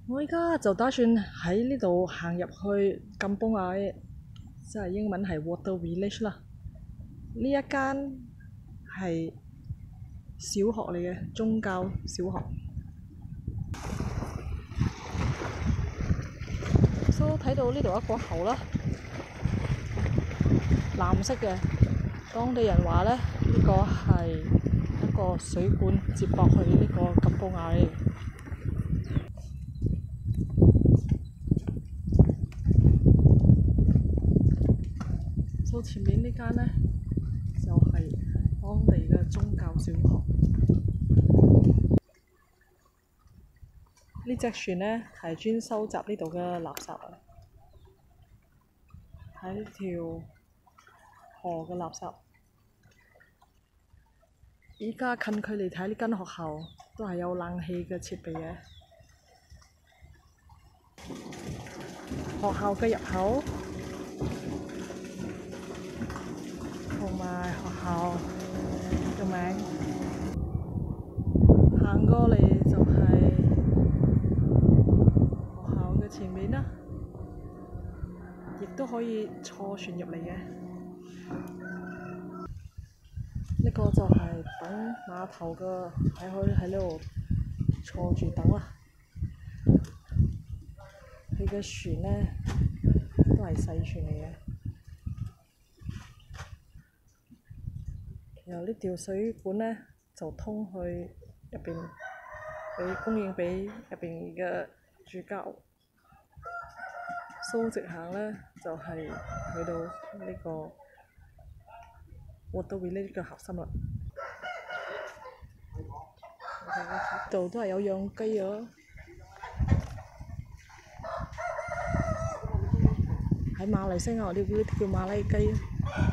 我而家就打算喺呢度行入去金崩亞，即係英文係 Water Village 啦。呢一間係小學嚟嘅，宗教小學。所以睇到呢度一個口啦，藍色嘅。當地人話呢，呢個係一個水管接駁去呢個金崩亞嚟。所以前面呢間呢，就係當地嘅宗教小學。呢隻船呢，係專收集呢度嘅垃圾啊，喺條河嘅垃圾。而家近距離睇呢間學校，都係有冷氣嘅設備嘅。學校嘅入口同埋學校嘅名，行過嚟就係學校嘅前面啦，亦都可以坐船入嚟嘅。呢個就係等碼頭嘅，係可以喺呢度坐住等啦。佢嘅船呢，都係細船嚟嘅。然後呢條水管呢，就通去入邊，供應俾入邊嘅住家。蘇直行呢，就係去到呢個 Water Village 嘅核心啦。呢度都係有養雞啊！喺馬來西亞，我哋呢啲叫馬拉雞啊。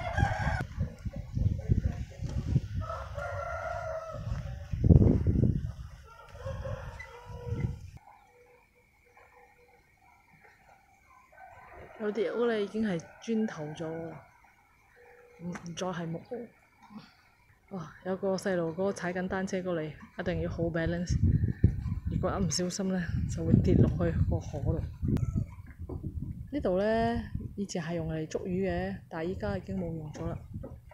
有啲屋咧已經係磚頭咗，唔再係木屋。哇！有個細路哥踩緊單車過嚟，一定要好 balance。如果一唔小心咧，就會跌落去個河度。呢度咧以前係用嚟捉魚嘅，但係依家已經冇用咗啦。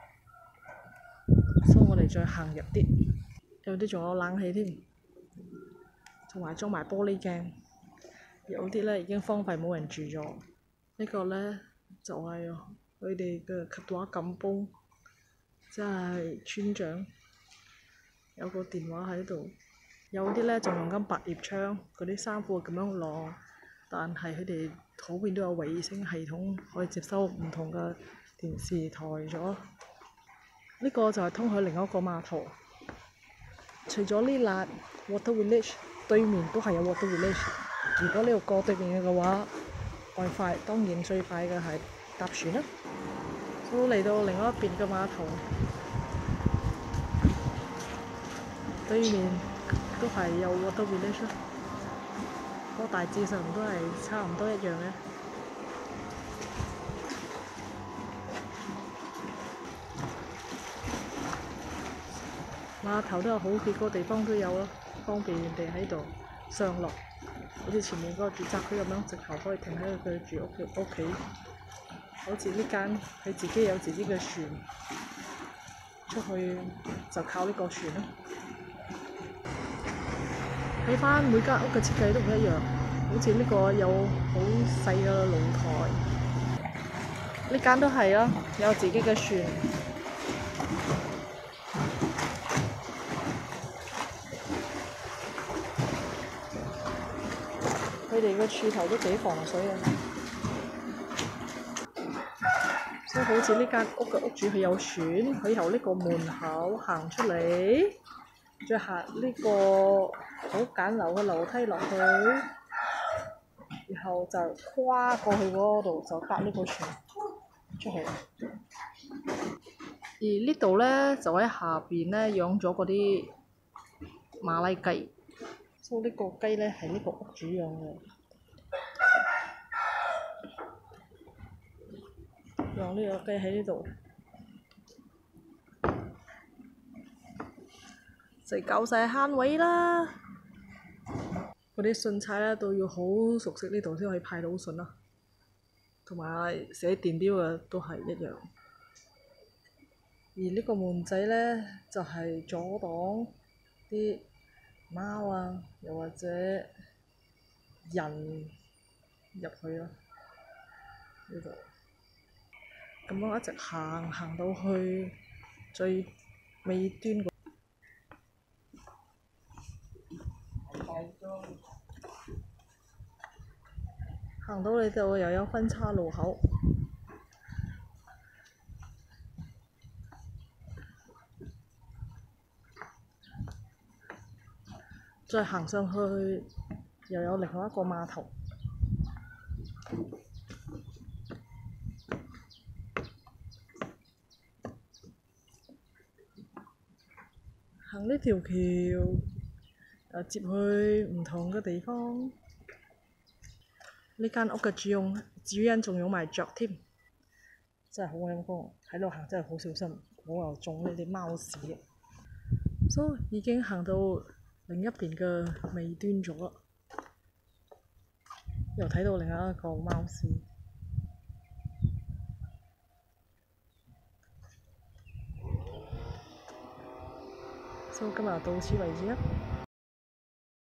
所以我哋再行入啲，有啲仲有冷氣添，同埋裝埋玻璃鏡。有啲咧已經荒廢冇人住咗。呢個呢，就係佢哋嘅Ketua Kampung，即係村長有個電話喺度。有啲呢，仲用緊百葉窗，嗰啲衫褲咁樣晾，但係佢哋普遍都有衛星系統，可以接收唔同嘅電視台咗。呢個就係通去另一個碼頭。除咗呢笪 Water Village， 對面都係有 Water Village。如果你要過對面嘅話，最快當然最快嘅係搭船啦。都嚟到另外一邊嘅碼頭，對面都係有 Water Village 啦。不過大致上都係差唔多一樣嘅。碼頭都有好幾個地方都有咯，方便人哋喺度上落。好似前面嗰個住宅區咁樣，直頭可以停喺佢住屋企。好似呢間佢自己有自己嘅船，出去就靠呢個船咯。睇返每間屋嘅設計都唔一樣，好似呢個有好細嘅露台，呢間都係啊，有自己嘅船。佢哋嘅柱頭都幾防水啊！所以好似呢間屋嘅屋主佢有船，佢由呢個門口行出嚟，再行呢個好簡陋嘅樓梯落去，然後就跨過去嗰度就搭呢個船出去。而呢度呢，就喺下邊呢養咗嗰啲馬拉雞。所以呢個雞呢，係呢個屋主養嘅，養呢個雞喺呢度，就搞晒慳位啦。 嗰啲信差咧都要好熟悉呢度先可以派到信啦，同埋寫電錶嘅都係一樣。而呢個門仔咧就係阻擋啲貓啊，又或者人入去咯呢度。咁我一直行到去最尾端嗰，行到呢度又有分岔路口，再行上去又有另外一個碼頭。行呢條橋又接去唔同嘅地方。呢間屋嘅主人仲有埋雀添，真係好陰功。喺度行真係好小心，唔好又中呢啲貓屎。所以已經行到另一邊嘅尾端咗啦，又睇到另一個貓屎。所以今日到此為止啦。